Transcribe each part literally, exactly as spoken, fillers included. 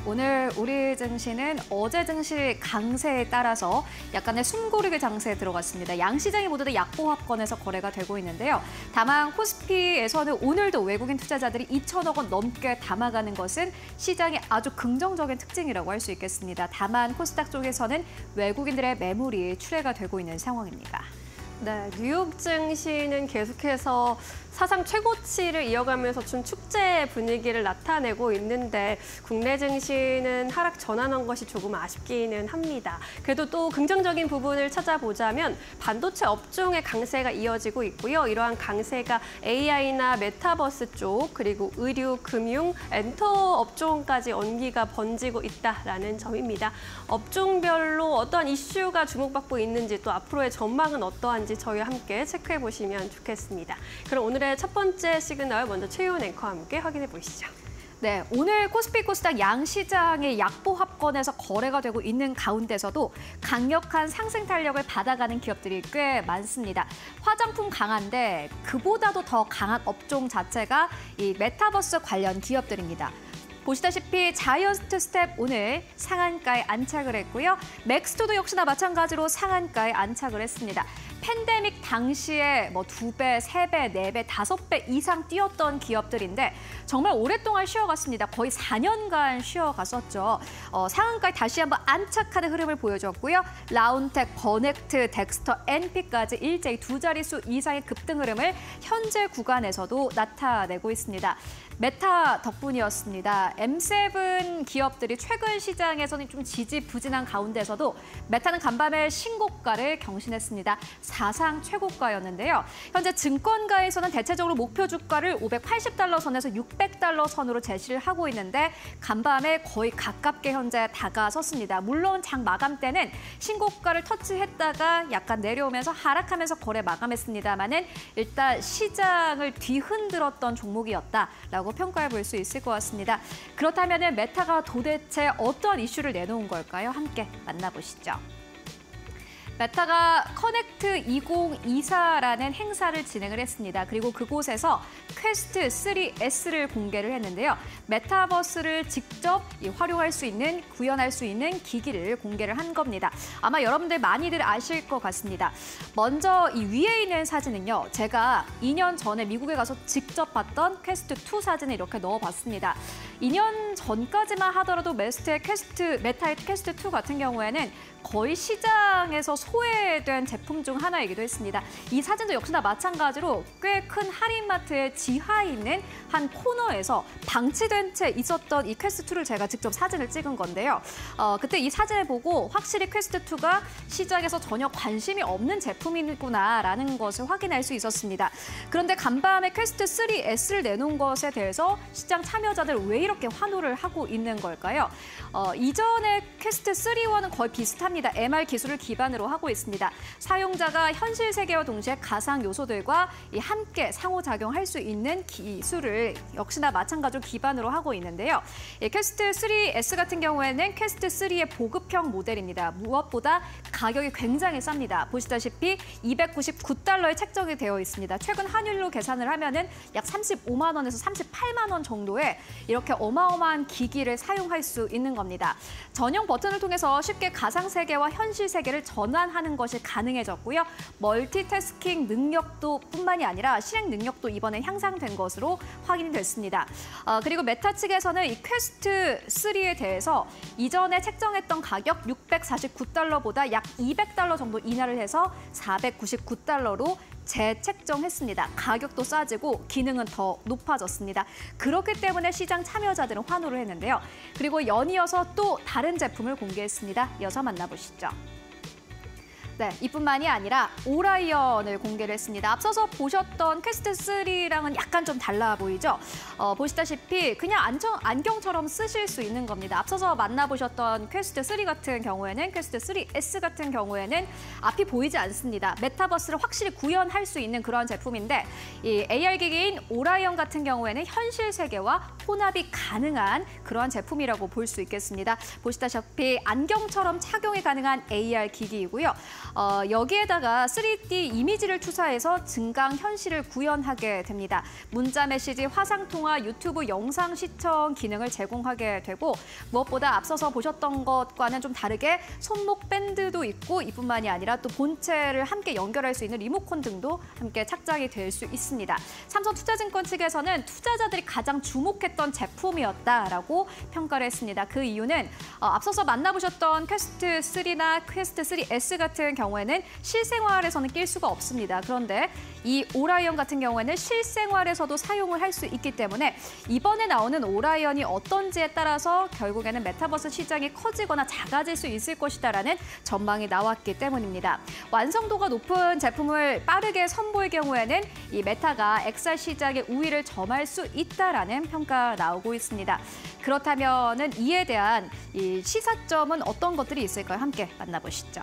오늘 우리 증시는 어제 증시 강세에 따라서 약간의 숨고르기 장세에 들어갔습니다. 양 시장이 모두 다 약보합권에서 거래가 되고 있는데요. 다만 코스피에서는 오늘도 외국인 투자자들이 이천억 원 넘게 담아가는 것은 시장의 아주 긍정적인 특징이라고 할 수 있겠습니다. 다만 코스닥 쪽에서는 외국인들의 매물이 출회가 되고 있는 상황입니다. 네, 뉴욕 증시는 계속해서 사상 최고치를 이어가면서 좀 축제 분위기를 나타내고 있는데 국내 증시는 하락 전환한 것이 조금 아쉽기는 합니다. 그래도 또 긍정적인 부분을 찾아보자면 반도체 업종의 강세가 이어지고 있고요. 이러한 강세가 에이아이나 메타버스 쪽 그리고 의류, 금융, 엔터 업종까지 온기가 번지고 있다라는 점입니다. 업종별로 어떠한 이슈가 주목받고 있는지 또 앞으로의 전망은 어떠한지 저희와 함께 체크해 보시면 좋겠습니다. 그럼 오늘의 첫 번째 시그널 먼저 최유은 앵커와 함께 확인해 보시죠. 네, 오늘 코스피 코스닥 양 시장의 약보합권에서 거래가 되고 있는 가운데서도 강력한 상승 탄력을 받아가는 기업들이 꽤 많습니다. 화장품 강한데 그보다도 더 강한 업종 자체가 이 메타버스 관련 기업들입니다. 보시다시피 자이언트 스텝 오늘 상한가에 안착을 했고요. 맥스토도 역시나 마찬가지로 상한가에 안착을 했습니다. 팬데믹 당시에 뭐 두 배, 세 배, 네 배, 다섯 배 이상 뛰었던 기업들인데 정말 오랫동안 쉬어갔습니다. 거의 사 년간 쉬어갔었죠. 어, 상한가에 다시 한번 안착하는 흐름을 보여줬고요. 라운텍, 버넥트, 덱스터, 엔피까지 일제히 두 자릿수 이상의 급등 흐름을 현재 구간에서도 나타내고 있습니다. 메타 덕분이었습니다. 엠 세븐 기업들이 최근 시장에서는 좀 지지부진한 가운데서도 메타는 간밤에 신고가를 경신했습니다. 사상 최고가였는데요. 현재 증권가에서는 대체적으로 목표 주가를 오백팔십 달러 선에서 육백 달러 선으로 제시를 하고 있는데 간밤에 거의 가깝게 현재 다가섰습니다. 물론 장 마감 때는 신고가를 터치했다가 약간 내려오면서 하락하면서 거래 마감했습니다만은 일단 시장을 뒤흔들었던 종목이었다라고 평가해 볼 수 있을 것 같습니다. 그렇다면 메타가 도대체 어떤 이슈를 내놓은 걸까요? 함께 만나보시죠. 메타가 커넥트 이천이십사라는 행사를 진행을 했습니다. 그리고 그곳에서 퀘스트 쓰리 에스를 공개를 했는데요. 메타버스를 직접 활용할 수 있는, 구현할 수 있는 기기를 공개를 한 겁니다. 아마 여러분들 많이들 아실 것 같습니다. 먼저 이 위에 있는 사진은요. 제가 이 년 전에 미국에 가서 직접 봤던 퀘스트 투 사진을 이렇게 넣어봤습니다. 이 년 전까지만 하더라도 메스트의 퀘스트, 메타의 퀘스트 투 같은 경우에는 거의 시장에서 소외된 제품 중 하나이기도 했습니다. 이 사진도 역시나 마찬가지로 꽤 큰 할인마트의 지하에 있는 한 코너에서 방치된 채 있었던 이 퀘스트 투를 제가 직접 사진을 찍은 건데요. 어, 그때 이 사진을 보고 확실히 퀘스트 투가 시장에서 전혀 관심이 없는 제품이구나라는 것을 확인할 수 있었습니다. 그런데 간밤에 퀘스트 쓰리 에스를 내놓은 것에 대해서 시장 참여자들 왜 이렇게 환호를 하고 있는 걸까요? 어, 이전에 퀘스트 쓰리와는 거의 비슷합니다. 엠알 기술을 기반으로 하고 있습니다. 사용자가 현실 세계와 동시에 가상 요소들과 함께 상호작용할 수 있는 기술을 역시나 마찬가지로 기반으로 하고 있는데요. 이 퀘스트 쓰리 에스 같은 경우에는 퀘스트 쓰리의 보급형 모델입니다. 무엇보다 가격이 굉장히 쌉니다. 보시다시피 이백구십구 달러에 책정이 되어 있습니다. 최근 환율로 계산을 하면은 약 삼십오만 원에서 삼십팔만 원 정도의 이렇게 어마어마한 기기를 사용할 수 있는 겁니다. 전용 버튼을 통해서 쉽게 가상 세계와 현실 세계를 전환하는 것이 가능해졌고요. 멀티태스킹 능력도 뿐만이 아니라 실행 능력도 이번에 향상된 것으로 확인이 됐습니다. 어, 그리고 메타 측에서는 이 퀘스트 쓰리에 대해서 이전에 책정했던 가격 육백사십구 달러보다 약 이백 달러 정도 인하를 해서 사백구십구 달러로 재책정했습니다. 가격도 싸지고 기능은 더 높아졌습니다. 그렇기 때문에 시장 참여자들은 환호를 했는데요. 그리고 연이어서 또 다른 제품을 공개했습니다. 이어서 만나보시죠. 네, 이뿐만이 아니라 오라이언을 공개를 했습니다. 앞서서 보셨던 퀘스트 쓰리랑은 약간 좀 달라 보이죠? 어, 보시다시피 그냥 안정, 안경처럼 쓰실 수 있는 겁니다. 앞서서 만나보셨던 퀘스트 쓰리 같은 경우에는 퀘스트 쓰리 에스 같은 경우에는 앞이 보이지 않습니다. 메타버스를 확실히 구현할 수 있는 그런 제품인데 이 에이알 기기인 오라이언 같은 경우에는 현실 세계와 혼합이 가능한 그러한 제품이라고 볼 수 있겠습니다. 보시다시피 안경처럼 착용이 가능한 에이알 기기이고요. 어, 여기에다가 쓰리디 이미지를 투사해서 증강 현실을 구현하게 됩니다. 문자 메시지, 화상통화, 유튜브 영상 시청 기능을 제공하게 되고 무엇보다 앞서서 보셨던 것과는 좀 다르게 손목 밴드도 있고 이뿐만이 아니라 또 본체를 함께 연결할 수 있는 리모컨 등도 함께 착장이 될 수 있습니다. 삼성투자증권 측에서는 투자자들이 가장 주목했던 제품이었다라고 평가를 했습니다. 그 이유는 어, 앞서서 만나보셨던 퀘스트 쓰리나 퀘스트 쓰리 에스 같은 경우에는 실생활에서는 낄 수가 없습니다. 그런데 이 오라이언 같은 경우에는 실생활에서도 사용을 할 수 있기 때문에 이번에 나오는 오라이언이 어떤지에 따라서 결국에는 메타버스 시장이 커지거나 작아질 수 있을 것이다라는 전망이 나왔기 때문입니다. 완성도가 높은 제품을 빠르게 선보일 경우에는 이 메타가 엑스알 시장의 우위를 점할 수 있다라는 평가가 나오고 있습니다. 그렇다면은 이에 대한 이 시사점은 어떤 것들이 있을까요? 함께 만나보시죠.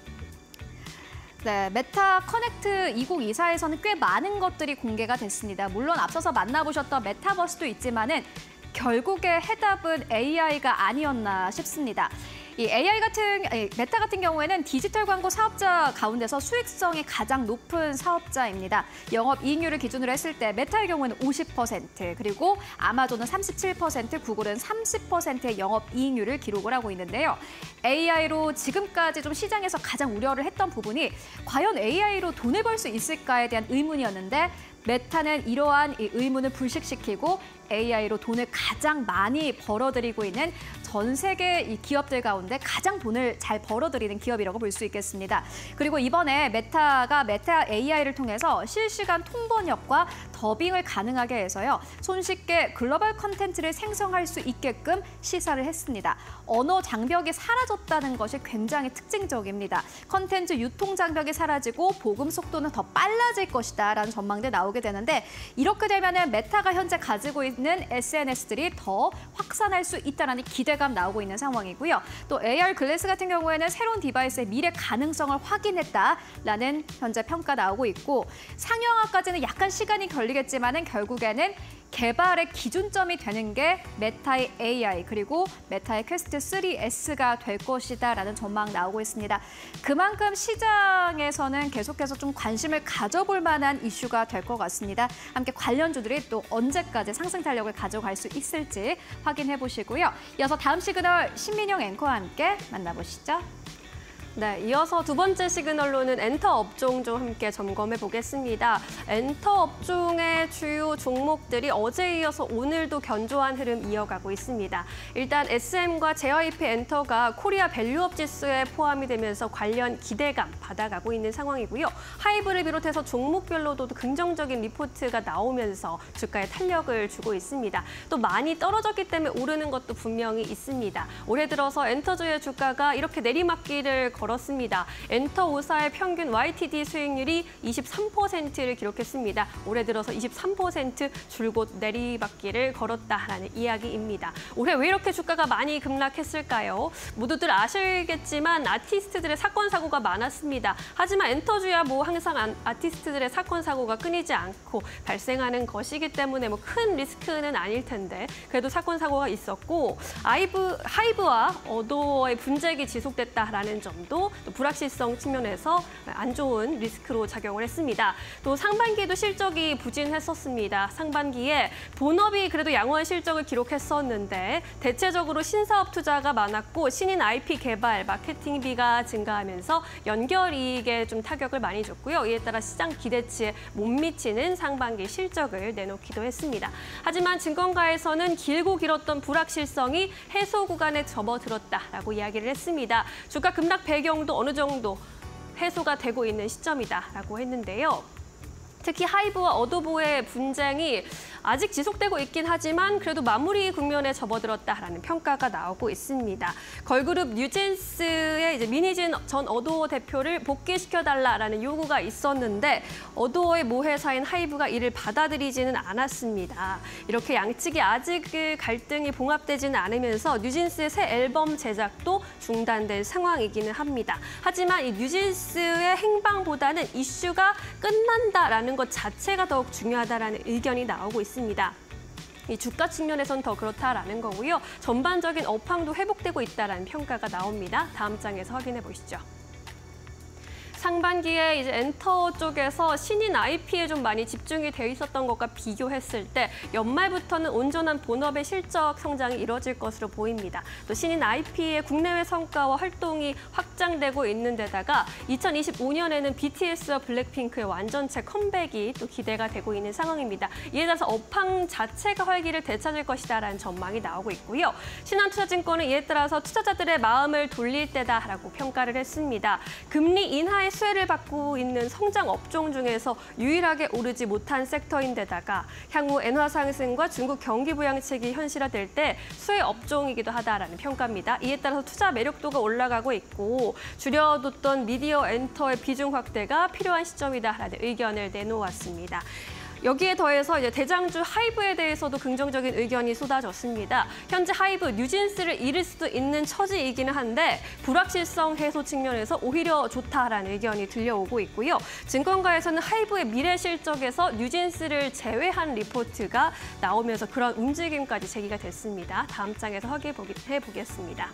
네, 메타 커넥트 이천이십사에서는 꽤 많은 것들이 공개가 됐습니다. 물론 앞서서 만나보셨던 메타버스도 있지만은 결국에 해답은 에이아이가 아니었나 싶습니다. 이 에이아이 같은 메타 같은 경우에는 디지털 광고 사업자 가운데서 수익성이 가장 높은 사업자입니다. 영업이익률을 기준으로 했을 때 메타의 경우에는 오십 퍼센트, 그리고 아마존은 삼십칠 퍼센트, 구글은 삼십 퍼센트의 영업이익률을 기록을 하고 있는데요. 에이아이로 지금까지 좀 시장에서 가장 우려를 했던 부분이 과연 에이아이로 돈을 벌 수 있을까에 대한 의문이었는데 메타는 이러한 이 의문을 불식시키고 에이아이로 돈을 가장 많이 벌어들이고 있는 전 세계 이 기업들 가운데 가장 돈을 잘 벌어들이는 기업이라고 볼 수 있겠습니다. 그리고 이번에 메타가 메타 에이아이를 통해서 실시간 통번역과 더빙을 가능하게 해서요. 손쉽게 글로벌 컨텐츠를 생성할 수 있게끔 시사를 했습니다. 언어 장벽이 사라졌다는 것이 굉장히 특징적입니다. 컨텐츠 유통 장벽이 사라지고 보급 속도는 더 빨라질 것이다라는 전망들이 나오게 되는데 이렇게 되면은 메타가 현재 가지고 있는 에스엔에스들이 더 확산할 수 있다는 기대감 나오고 있는 상황이고요. 또 에이알 글래스 같은 경우에는 새로운 디바이스의 미래 가능성을 확인했다라는 현재 평가 나오고 있고 상용화까지는 약간 시간이 걸리겠지만은 결국에는 개발의 기준점이 되는 게 메타의 에이아이 그리고 메타의 퀘스트 쓰리 에스가 될 것이다라는 전망 나오고 있습니다. 그만큼 시장에서는 계속해서 좀 관심을 가져볼 만한 이슈가 될 것 같습니다. 함께 관련주들이 또 언제까지 상승 탄력을 가져갈 수 있을지 확인해 보시고요. 이어서 다음 시그널 신민영 앵커와 함께 만나보시죠. 네, 이어서 두 번째 시그널로는 엔터 업종 좀 함께 점검해 보겠습니다. 엔터 업종의 주요 종목들이 어제에 이어서 오늘도 견조한 흐름 이어가고 있습니다. 일단 에스엠과 제이와이피 엔터가 코리아 밸류업 지수에 포함이 되면서 관련 기대감 받아가고 있는 상황이고요. 하이브를 비롯해서 종목별로도 긍정적인 리포트가 나오면서 주가에 탄력을 주고 있습니다. 또 많이 떨어졌기 때문에 오르는 것도 분명히 있습니다. 올해 들어서 엔터주의 주가가 이렇게 내리막길을 걸 걸었습니다. 엔터 오사의 평균 와이티디 수익률이 이십삼 퍼센트를 기록했습니다. 올해 들어서 이십삼 퍼센트 줄곧 내리막길을 걸었다라는 이야기입니다. 올해 왜 이렇게 주가가 많이 급락했을까요? 모두들 아시겠지만 아티스트들의 사건 사고가 많았습니다. 하지만 엔터주야 뭐 항상 아티스트들의 사건 사고가 끊이지 않고 발생하는 것이기 때문에 뭐 큰 리스크는 아닐 텐데 그래도 사건 사고가 있었고 아이브 하이브와 어도어의 분쟁이 지속됐다라는 점도 또 불확실성 측면에서 안 좋은 리스크로 작용을 했습니다. 또 상반기에도 실적이 부진했었습니다. 상반기에 본업이 그래도 양호한 실적을 기록했었는데 대체적으로 신사업 투자가 많았고 신인 아이피 개발, 마케팅비가 증가하면서 연결이익에 좀 타격을 많이 줬고요. 이에 따라 시장 기대치에 못 미치는 상반기 실적을 내놓기도 했습니다. 하지만 증권가에서는 길고 길었던 불확실성이 해소 구간에 접어들었다라고 이야기를 했습니다. 주가 급락 배경도 어느 정도 해소가 되고 있는 시점이다라고 했는데요. 특히 하이브와 어도보의 분쟁이 아직 지속되고 있긴 하지만 그래도 마무리 국면에 접어들었다라는 평가가 나오고 있습니다. 걸그룹 뉴진스의 이제 민희진 전 어도어 대표를 복귀시켜달라라는 요구가 있었는데 어도어의 모회사인 하이브가 이를 받아들이지는 않았습니다. 이렇게 양측이 아직 갈등이 봉합되지는 않으면서 뉴진스의 새 앨범 제작도 중단된 상황이기는 합니다. 하지만 이 뉴진스의 행방보다는 이슈가 끝난다라는 것 자체가 더욱 중요하다라는 의견이 나오고 있습니다. 이 주가 측면에선 더 그렇다라는 거고요. 전반적인 업황도 회복되고 있다라는 평가가 나옵니다. 다음 장에서 확인해 보시죠. 상반기에 이제 엔터 쪽에서 신인 아이피에 좀 많이 집중이 돼 있었던 것과 비교했을 때 연말부터는 온전한 본업의 실적 성장이 이뤄질 것으로 보입니다. 또 신인 아이피의 국내외 성과와 활동이 확장되고 있는 데다가 이천이십오 년에는 비티에스와 블랙핑크의 완전체 컴백이 또 기대가 되고 있는 상황입니다. 이에 따라서 업황 자체가 활기를 되찾을 것이다라는 전망이 나오고 있고요. 신한투자증권은 이에 따라서 투자자들의 마음을 돌릴 때다라고 평가를 했습니다. 금리 인하의 수혜를 받고 있는 성장 업종 중에서 유일하게 오르지 못한 섹터인데다가 향후 엔화 상승과 중국 경기 부양책이 현실화될 때 수혜 업종이기도 하다라는 평가입니다. 이에 따라서 투자 매력도가 올라가고 있고 줄여뒀던 미디어 엔터의 비중 확대가 필요한 시점이다라는 의견을 내놓았습니다. 여기에 더해서 이제 대장주 하이브에 대해서도 긍정적인 의견이 쏟아졌습니다. 현재 하이브 뉴진스를 잃을 수도 있는 처지이기는 한데 불확실성 해소 측면에서 오히려 좋다라는 의견이 들려오고 있고요. 증권가에서는 하이브의 미래 실적에서 뉴진스를 제외한 리포트가 나오면서 그런 움직임까지 제기가 됐습니다. 다음 장에서 확인해 보겠습니다.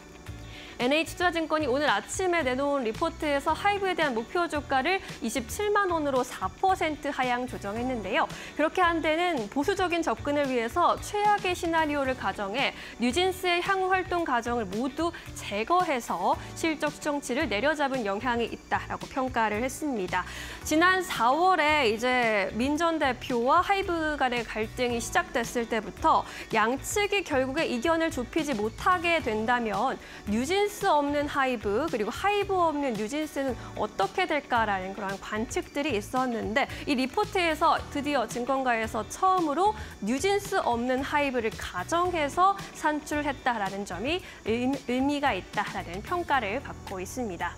엔에이치투자증권이 오늘 아침에 내놓은 리포트에서 하이브에 대한 목표 주가를 이십칠만 원으로 사 퍼센트 하향 조정했는데요. 그렇게 한 데는 보수적인 접근을 위해서 최악의 시나리오를 가정해 뉴진스의 향후 활동 과정을 모두 제거해서 실적 수정치를 내려잡은 영향이 있다라고 평가를 했습니다. 지난 사월에 이제 민 전 대표와 하이브 간의 갈등이 시작됐을 때부터 양측이 결국에 이견을 좁히지 못하게 된다면 뉴진스 뉴진스 없는 하이브 그리고 하이브 없는 뉴진스는 어떻게 될까라는 그런 관측들이 있었는데 이 리포트에서 드디어 증권가에서 처음으로 뉴진스 없는 하이브를 가정해서 산출했다라는 점이 의미가 있다라는 평가를 받고 있습니다.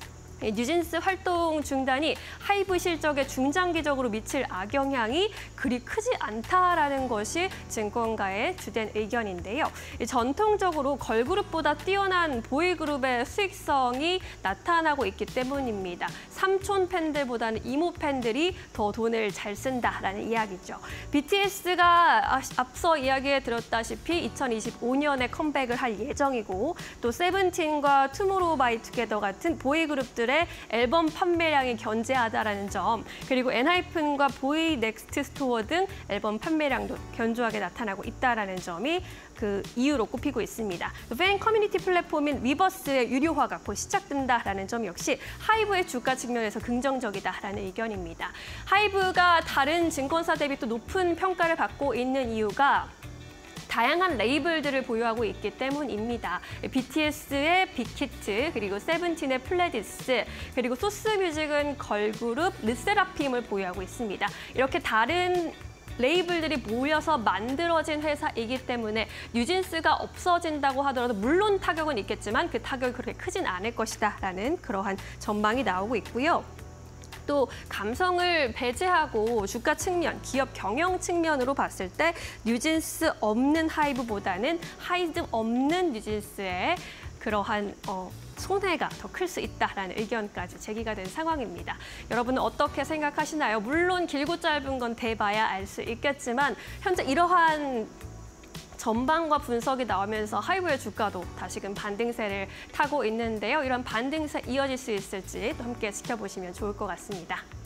뉴진스 활동 중단이 하이브 실적에 중장기적으로 미칠 악영향이 그리 크지 않다라는 것이 증권가의 주된 의견인데요. 전통적으로 걸그룹보다 뛰어난 보이그룹의 수익성이 나타나고 있기 때문입니다. 삼촌 팬들보다는 이모 팬들이 더 돈을 잘 쓴다라는 이야기죠. 비티에스가 앞서 이야기해 드렸다시피 이천이십오 년에 컴백을 할 예정이고 또 세븐틴과 투모로우바이투게더 같은 보이그룹들의 앨범 판매량이 견제하다라는 점, 그리고 엔하이픈과 보이 넥스트 스토어 등 앨범 판매량도 견조하게 나타나고 있다라는 점이 그 이유로 꼽히고 있습니다. 팬 커뮤니티 플랫폼인 위버스의 유료화가 곧 시작된다라는 점 역시 하이브의 주가 측면에서 긍정적이다라는 의견입니다. 하이브가 다른 증권사 대비 또 높은 평가를 받고 있는 이유가 다양한 레이블들을 보유하고 있기 때문입니다. 비티에스의 빅히트, 그리고 세븐틴의 플레디스, 그리고 소스뮤직은 걸그룹 르세라핌을 보유하고 있습니다. 이렇게 다른 레이블들이 모여서 만들어진 회사이기 때문에 뉴진스가 없어진다고 하더라도 물론 타격은 있겠지만 그 타격이 그렇게 크진 않을 것이다라는 그러한 전망이 나오고 있고요. 또 감성을 배제하고 주가 측면, 기업 경영 측면으로 봤을 때 뉴진스 없는 하이브보다는 하이브 없는 뉴진스의 그러한 어, 손해가 더 클 수 있다라는 의견까지 제기가 된 상황입니다. 여러분은 어떻게 생각하시나요? 물론 길고 짧은 건 대봐야 알 수 있겠지만 현재 이러한 전반과 분석이 나오면서 하이브의 주가도 다시금 반등세를 타고 있는데요. 이런 반등세 이어질 수 있을지 또 함께 지켜보시면 좋을 것 같습니다.